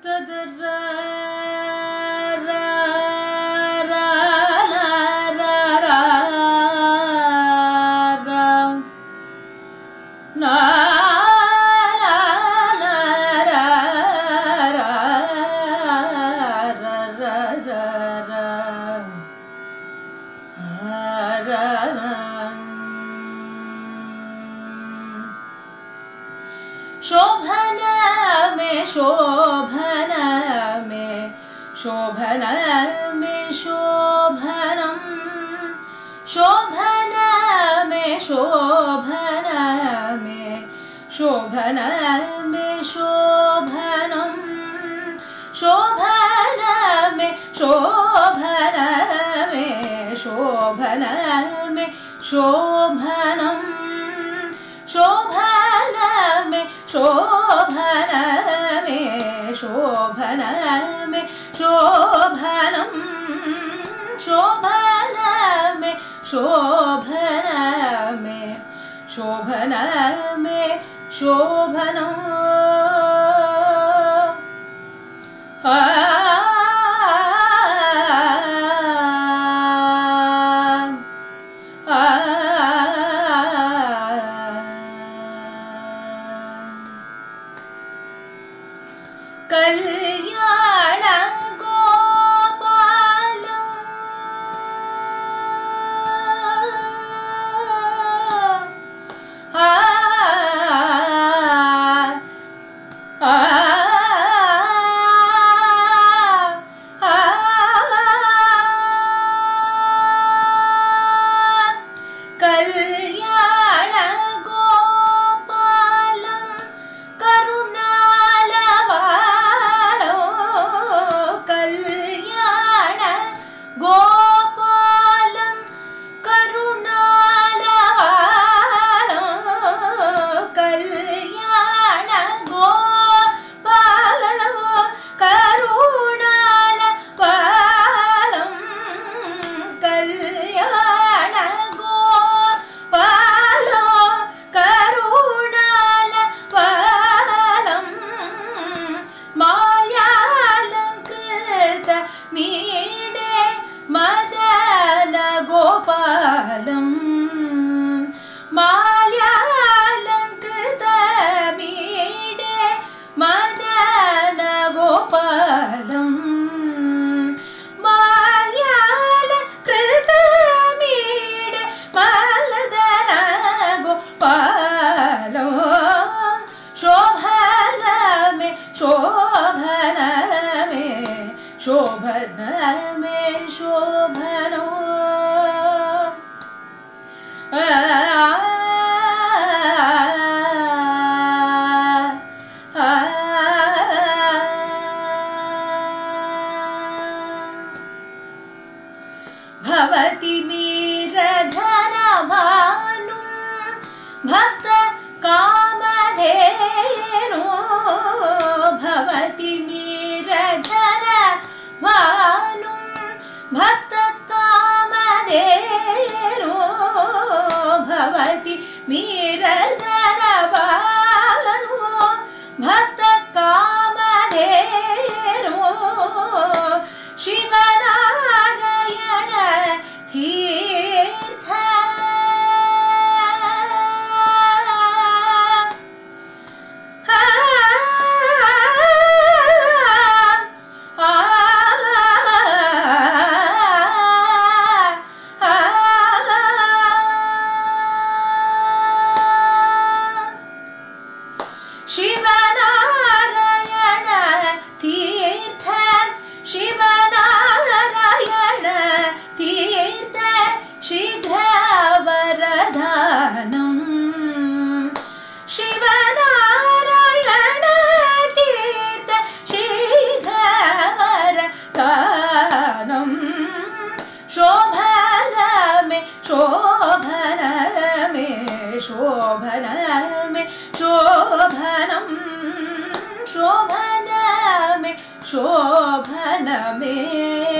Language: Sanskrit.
शोभन में शोभन में शोभन में शोभनम शोभन में शोभन में शोभन में शोभनम शोभन में शोभन में शोभन में शोभनम शोभन में शोभन में शोभन में शोभनम शोभन में शोभन में शोभन में शोभनम कल्याण गोपाल कल्याण गोपालं करुणालवालो कल्याण गोपालं करुणालवालो कल्याण गोपालो करुणालवालं कल्याण गोपालो करुणालवालं माल्यालंकृत मीडे मदन गोपालं माल्यालंकृत मीडे मदन गोपालं माल्यालंकृत मीडे मदन गोपालं शोभन में शोभन में शोभन में शोभनो भवति मीरधन भानु भक्त कामधेनु भवति मीरधन भानु भक्त कामधेनु भवति मीरधन भानु भक्त कामधेनु शिवनारायण तीर्थ शिवनारायण तीर्थ शिवनारायण तीर्थ शीघ्र वरदानं शिवनारायण तीर्थ शीघ्र वरदानं शोभन में शोभन में शोभन में शोभनम शोभन में शोभन में